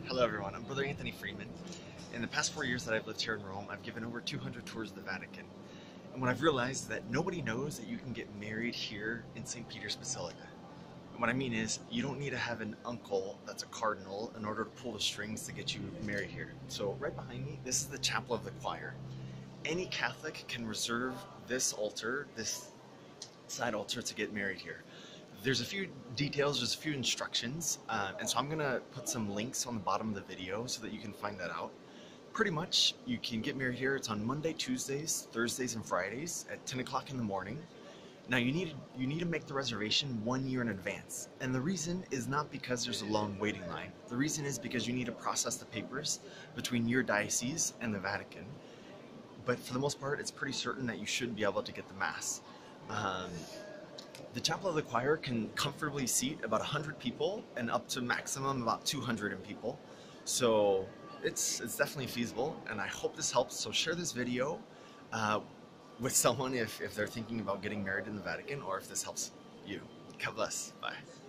Hello everyone, I'm Brother Anthony Freeman. In the past 4 years that I've lived here in Rome, I've given over 200 tours of the Vatican. And what I've realized is that nobody knows that you can get married here in St. Peter's Basilica. And what I mean is, you don't need to have an uncle that's a cardinal in order to pull the strings to get you married here. So right behind me, this is the chapel of the choir. Any Catholic can reserve this altar, this side altar, to get married here. There's a few details, there's a few instructions, and so I'm going to put some links on the bottom of the video so that you can find that out. Pretty much, you can get married here. It's on Monday, Tuesdays, Thursdays, and Fridays at 10 o'clock in the morning. Now you need to make the reservation 1 year in advance, and the reason is not because there's a long waiting line. The reason is because you need to process the papers between your diocese and the Vatican. But for the most part, it's pretty certain that you should be able to get the Mass. The Chapel of the Choir can comfortably seat about 100 people and up to maximum about 200 people. So it's definitely feasible, and I hope this helps. So share this video with someone if they're thinking about getting married in the Vatican, or if this helps you. God bless. Bye.